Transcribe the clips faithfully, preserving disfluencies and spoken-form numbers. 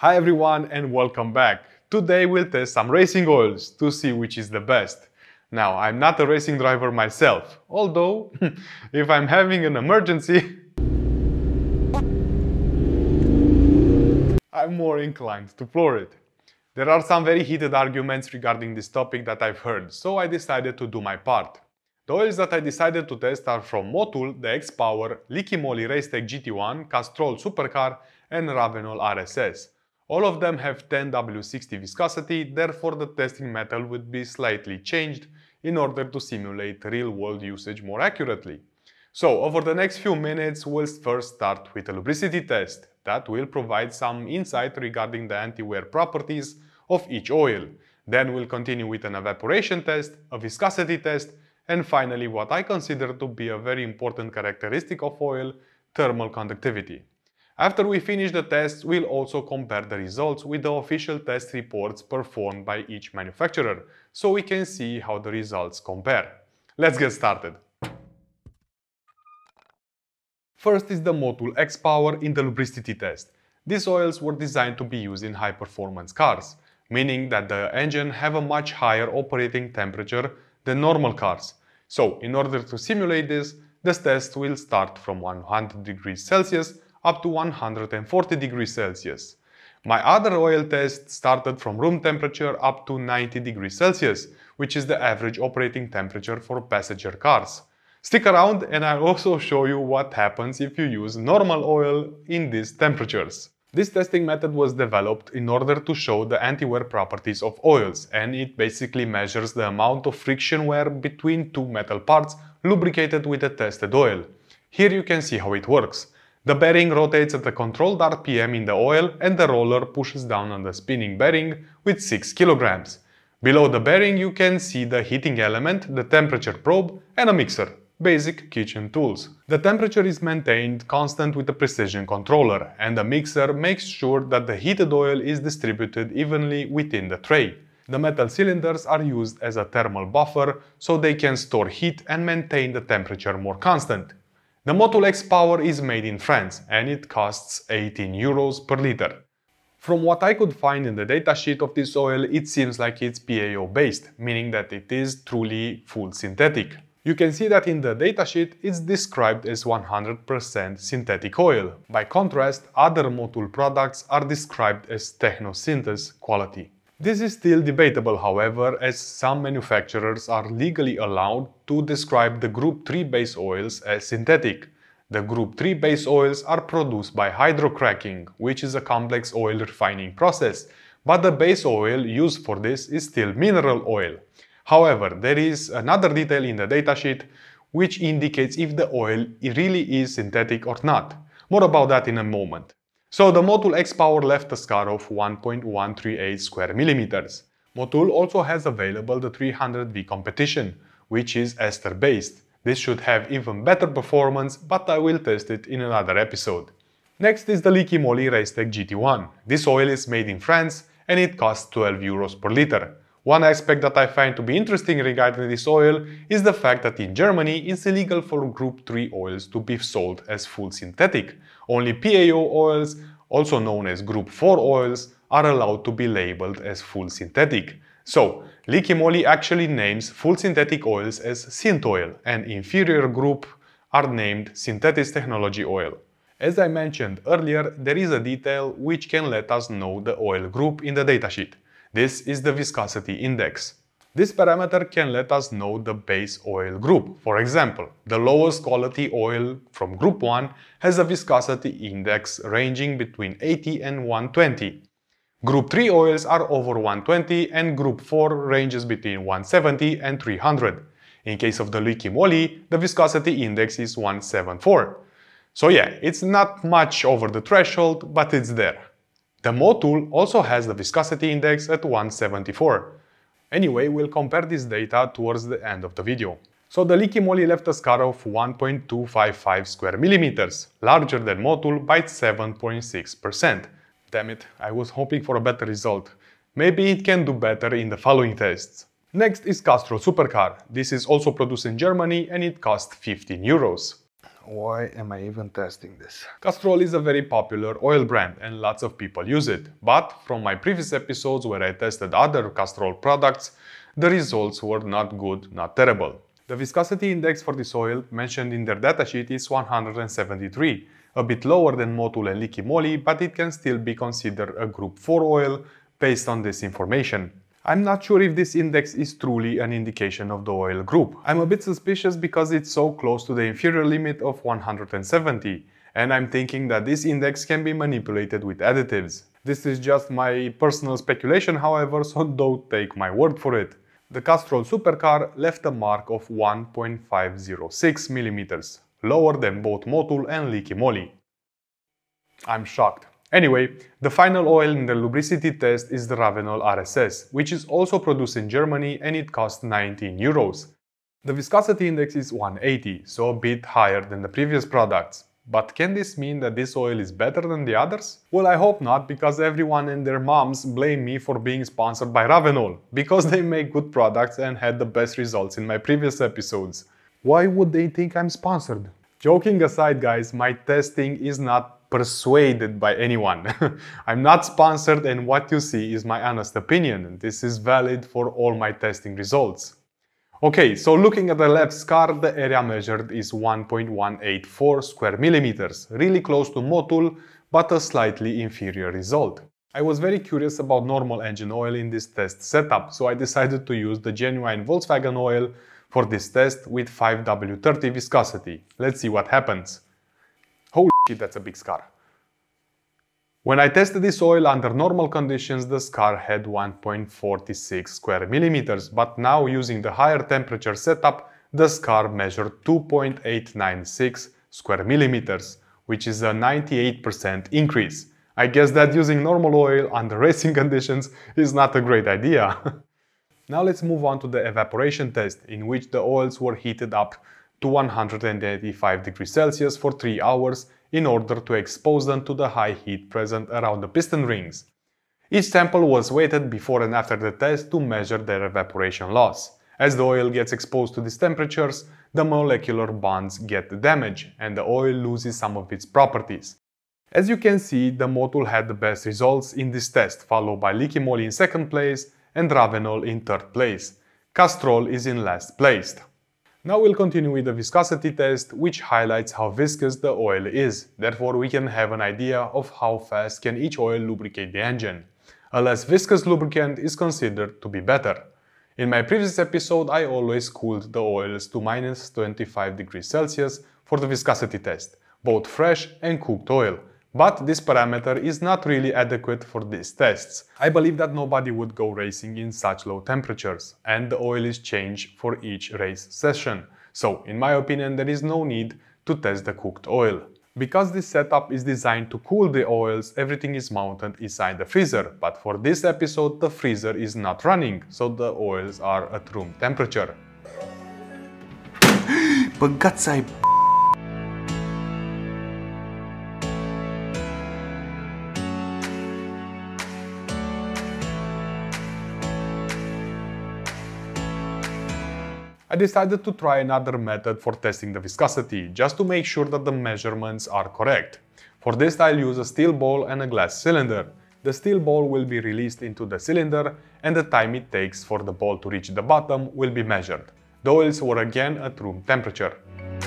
Hi everyone and welcome back. Today we'll test some racing oils to see which is the best. Now, I'm not a racing driver myself, although if I'm having an emergency, I'm more inclined to floor it. There are some very heated arguments regarding this topic that I've heard, so I decided to do my part. The oils that I decided to test are from Motul XPower, Liqui Moly Raystec G T one, Castrol Supercar and Ravenol R S. All of them have ten W sixty viscosity, therefore the testing method would be slightly changed in order to simulate real-world usage more accurately. So, over the next few minutes, we'll first start with a lubricity test that will provide some insight regarding the anti-wear properties of each oil. Then we'll continue with an evaporation test, a viscosity test, and finally what I consider to be a very important characteristic of oil, thermal conductivity. After we finish the tests, we'll also compare the results with the official test reports performed by each manufacturer, so we can see how the results compare. Let's get started. First is the Motul XPower in the lubricity test. These oils were designed to be used in high-performance cars, meaning that the engine have a much higher operating temperature than normal cars. So, in order to simulate this, this test will start from one hundred degrees Celsius up to one hundred forty degrees Celsius. My other oil test started from room temperature up to ninety degrees Celsius, which is the average operating temperature for passenger cars. Stick around and I'll also show you what happens if you use normal oil in these temperatures. This testing method was developed in order to show the anti-wear properties of oils, and it basically measures the amount of friction wear between two metal parts lubricated with a tested oil. Here you can see how it works. The bearing rotates at a controlled R P M in the oil and the roller pushes down on the spinning bearing with six kilograms. Below the bearing you can see the heating element, the temperature probe and a mixer. Basic kitchen tools. The temperature is maintained constant with a precision controller, and the mixer makes sure that the heated oil is distributed evenly within the tray. The metal cylinders are used as a thermal buffer so they can store heat and maintain the temperature more constant. The Motul XPower is made in France and it costs eighteen euros per liter. From what I could find in the datasheet of this oil, it seems like it's P A O based, meaning that it is truly full synthetic. You can see that in the datasheet it's described as one hundred percent synthetic oil. By contrast, other Motul products are described as technosynthesis quality. This is still debatable, however, as some manufacturers are legally allowed to describe the Group three base oils as synthetic. The Group three base oils are produced by hydrocracking, which is a complex oil refining process, but the base oil used for this is still mineral oil. However, there is another detail in the datasheet which indicates if the oil really is synthetic or not. More about that in a moment. So the Motul XPower left a score of one point one three eight square millimeters. Motul also has available the three hundred V competition, which is ester based. This should have even better performance, but I will test it in another episode. Next is the Liqui Moly Raystec G T one. This oil is made in France and it costs twelve euros per liter. One aspect that I find to be interesting regarding this oil is the fact that in Germany it's illegal for Group three oils to be sold as full synthetic. Only P A O oils, also known as Group four oils, are allowed to be labeled as full synthetic. So, Liqui Moly actually names full synthetic oils as synth oil, and inferior group are named synthetic technology oil. As I mentioned earlier, there is a detail which can let us know the oil group in the datasheet. This is the viscosity index. This parameter can let us know the base oil group. For example, the lowest quality oil from Group one has a viscosity index ranging between eighty and one twenty. Group three oils are over one twenty and Group four ranges between one seventy and three hundred. In case of the Liqui Moly, the viscosity index is one seventy-four. So yeah, it's not much over the threshold, but it's there. The Motul also has the viscosity index at one seventy-four. Anyway, we'll compare this data towards the end of the video. So the Liqui Moly left a score of one point two five five square millimeters, larger than Motul by seven point six percent. Damn it, I was hoping for a better result. Maybe it can do better in the following tests. Next is Castrol Supercar. This is also produced in Germany and it costs fifteen euros. Why am I even testing this? Castrol is a very popular oil brand and lots of people use it. But from my previous episodes where I tested other Castrol products, the results were not good, not terrible. The viscosity index for this oil mentioned in their datasheet is one hundred seventy-three, a bit lower than Motul and Liqui Moly, but it can still be considered a group four oil based on this information. I'm not sure if this index is truly an indication of the oil group. I'm a bit suspicious because it's so close to the inferior limit of one hundred seventy, and I'm thinking that this index can be manipulated with additives. This is just my personal speculation, however, so don't take my word for it. The Castrol Supercar left a mark of one point five zero six millimeters, lower than both Motul and Liqui Moly. I'm shocked. Anyway, the final oil in the lubricity test is the Ravenol R S, which is also produced in Germany and it costs nineteen euros. The viscosity index is one eighty, so a bit higher than the previous products. But can this mean that this oil is better than the others? Well, I hope not, because everyone and their moms blame me for being sponsored by Ravenol, because they make good products and had the best results in my previous episodes. Why would they think I'm sponsored? Joking aside, guys, my testing is not persuaded by anyone. I'm not sponsored, and what you see is my honest opinion. This is valid for all my testing results. Okay, so looking at the left scar, the area measured is one point one eight four square millimeters, really close to Motul, but a slightly inferior result. I was very curious about normal engine oil in this test setup, so I decided to use the genuine Volkswagen oil for this test with five W thirty viscosity. Let's see what happens. Holy shit, that's a big scar. When I tested this oil under normal conditions, the scar had one point four six square millimeters, but now using the higher temperature setup, the scar measured two point eight nine six square millimeters, which is a ninety-eight percent increase. I guess that using normal oil under racing conditions is not a great idea. Now let's move on to the evaporation test, in which the oils were heated up to one hundred eighty-five degrees Celsius for three hours in order to expose them to the high heat present around the piston rings. Each sample was weighted before and after the test to measure their evaporation loss. As the oil gets exposed to these temperatures, the molecular bonds get damaged and the oil loses some of its properties. As you can see, the Motul had the best results in this test, followed by Liqui Moly in second place and Ravenol in third place. Castrol is in last place. Now we'll continue with the viscosity test, which highlights how viscous the oil is. Therefore, we can have an idea of how fast can each oil lubricate the engine. A less viscous lubricant is considered to be better. In my previous episode, I always cooled the oils to minus twenty-five degrees Celsius for the viscosity test, both fresh and cooked oil. But this parameter is not really adequate for these tests. I believe that nobody would go racing in such low temperatures, and the oil is changed for each race session. So, in my opinion, there is no need to test the cooked oil. Because this setup is designed to cool the oils, everything is mounted inside the freezer. But for this episode, the freezer is not running, so the oils are at room temperature. Băgați-ai I decided to try another method for testing the viscosity, just to make sure that the measurements are correct. For this, I'll use a steel ball and a glass cylinder. The steel ball will be released into the cylinder, and the time it takes for the ball to reach the bottom will be measured. The oils were again at room temperature.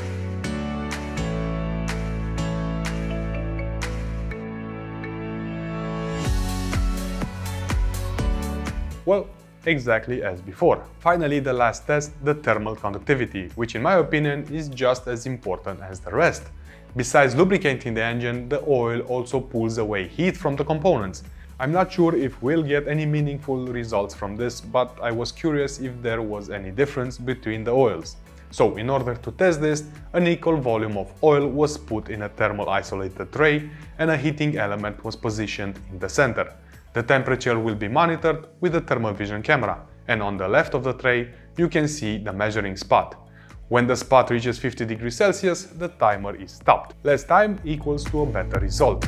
Well, exactly as before. Finally, the last test, the thermal conductivity, which in my opinion is just as important as the rest. Besides lubricating the engine, the oil also pulls away heat from the components. I'm not sure if we'll get any meaningful results from this, but I was curious if there was any difference between the oils. So, in order to test this, an equal volume of oil was put in a thermal isolated tray and a heating element was positioned in the center. The temperature will be monitored with a thermal vision camera, and on the left of the tray you can see the measuring spot. When the spot reaches fifty degrees Celsius, the timer is stopped. Less time equals to a better result.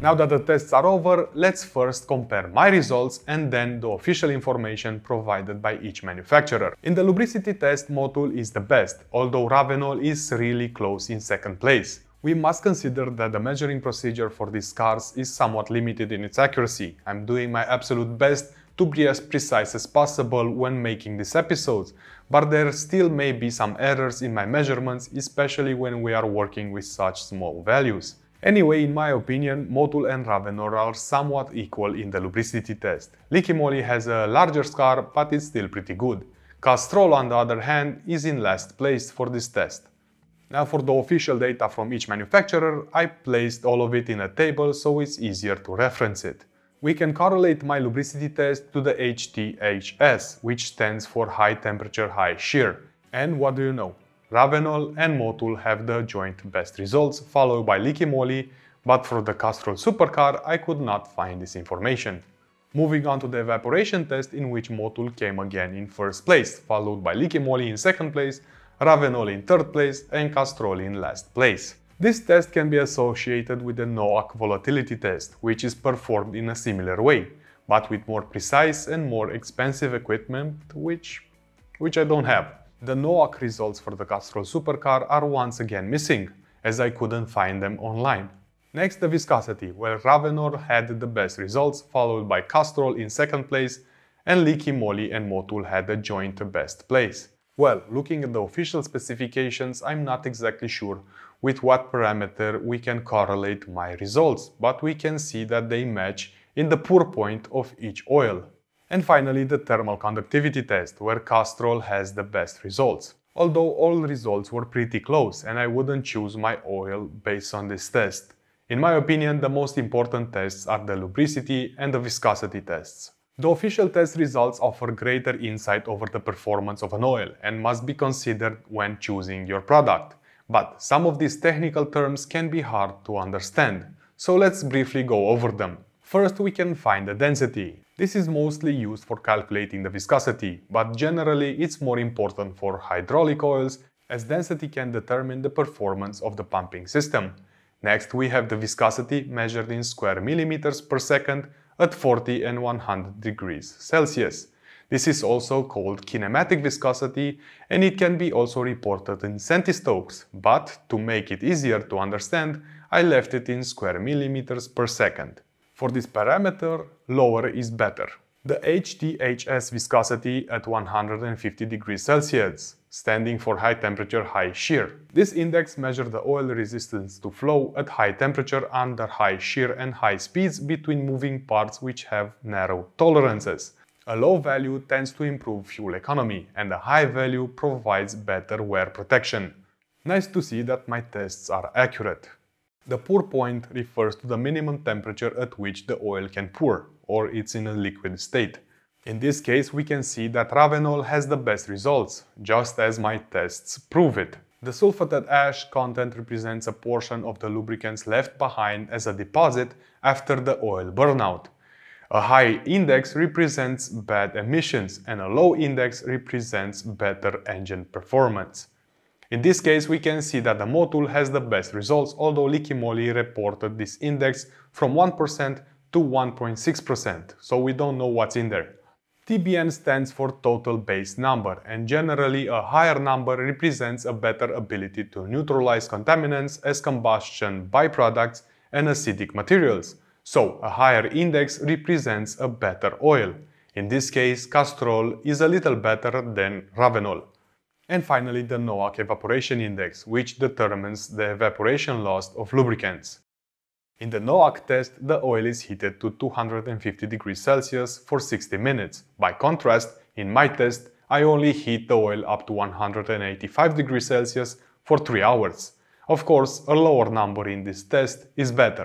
Now that the tests are over, let's first compare my results and then the official information provided by each manufacturer. In the lubricity test, Motul is the best, although Ravenol is really close in second place. We must consider that the measuring procedure for these cars is somewhat limited in its accuracy. I'm doing my absolute best to be as precise as possible when making these episodes, but there still may be some errors in my measurements, especially when we are working with such small values. Anyway, in my opinion, Motul and Ravenol are somewhat equal in the lubricity test. Liqui Moly has a larger scar, but it's still pretty good. Castrol, on the other hand, is in last place for this test. Now for the official data from each manufacturer, I placed all of it in a table so it's easier to reference it. We can correlate my lubricity test to the H T H S, which stands for High Temperature High Shear. And what do you know? Ravenol and Motul have the joint best results, followed by Liqui Moly, but for the Castrol Supercar I could not find this information. Moving on to the evaporation test, in which Motul came again in first place, followed by Liqui Moly in second place, Ravenol in third place and Castrol in last place. This test can be associated with the NOAC volatility test, which is performed in a similar way, but with more precise and more expensive equipment, which, which I don't have. The NOAC results for the Castrol Supercar are once again missing, as I couldn't find them online. Next, the viscosity, where Ravenol had the best results, followed by Castrol in second place, and Liqui Moly and Motul had the joint best place. Well, looking at the official specifications, I'm not exactly sure with what parameter we can correlate my results, but we can see that they match in the pour point of each oil. And finally, the thermal conductivity test, where Castrol has the best results. Although all results were pretty close and I wouldn't choose my oil based on this test. In my opinion, the most important tests are the lubricity and the viscosity tests. The official test results offer greater insight over the performance of an oil and must be considered when choosing your product. But some of these technical terms can be hard to understand, so let's briefly go over them. First, we can find the density. This is mostly used for calculating the viscosity, but generally it's more important for hydraulic oils, as density can determine the performance of the pumping system. Next, we have the viscosity measured in square millimeters per second at forty and one hundred degrees Celsius. This is also called kinematic viscosity, and it can be also reported in centistokes, but to make it easier to understand, I left it in square millimeters per second. For this parameter, lower is better. The H T H S viscosity at one hundred fifty degrees Celsius, standing for high temperature, high shear. This index measures the oil resistance to flow at high temperature under high shear and high speeds between moving parts which have narrow tolerances. A low value tends to improve fuel economy, and a high value provides better wear protection. Nice to see that my tests are accurate. The pour point refers to the minimum temperature at which the oil can pour, or it's in a liquid state. In this case, we can see that Ravenol has the best results, just as my tests prove it. The sulfated ash content represents a portion of the lubricants left behind as a deposit after the oil burnout. A high index represents bad emissions, and a low index represents better engine performance. In this case, we can see that the Motul has the best results, although Liqui Moly reported this index from one percent to one point six percent, so we don't know what's in there. T B N stands for total base number, and generally a higher number represents a better ability to neutralize contaminants as combustion byproducts and acidic materials. So a higher index represents a better oil. In this case, Castrol is a little better than Ravenol. And finally, the NOAC evaporation index, which determines the evaporation loss of lubricants. In the NOAC test, the oil is heated to two hundred fifty degrees Celsius for sixty minutes. By contrast, in my test, I only heat the oil up to one hundred eighty-five degrees Celsius for three hours. Of course, a lower number in this test is better.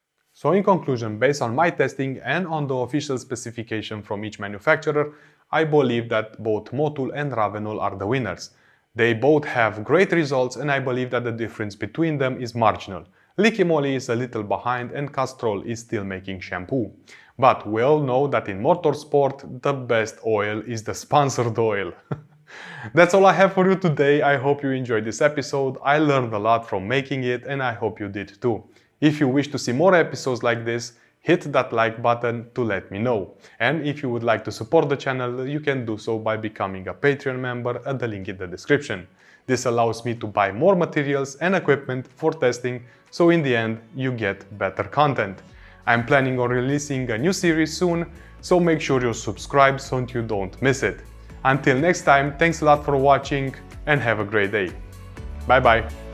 So in conclusion, based on my testing and on the official specification from each manufacturer, I believe that both Motul and Ravenol are the winners. They both have great results, and I believe that the difference between them is marginal. Liqui Moly is a little behind and Castrol is still making shampoo. But we all know that in motorsport, the best oil is the sponsored oil. That's all I have for you today. I hope you enjoyed this episode. I learned a lot from making it, and I hope you did too. If you wish to see more episodes like this, hit that like button to let me know. And if you would like to support the channel, you can do so by becoming a Patreon member at the link in the description. This allows me to buy more materials and equipment for testing, so in the end you get better content. I'm planning on releasing a new series soon, so make sure you're subscribed so you don't miss it. Until next time, thanks a lot for watching and have a great day. Bye bye!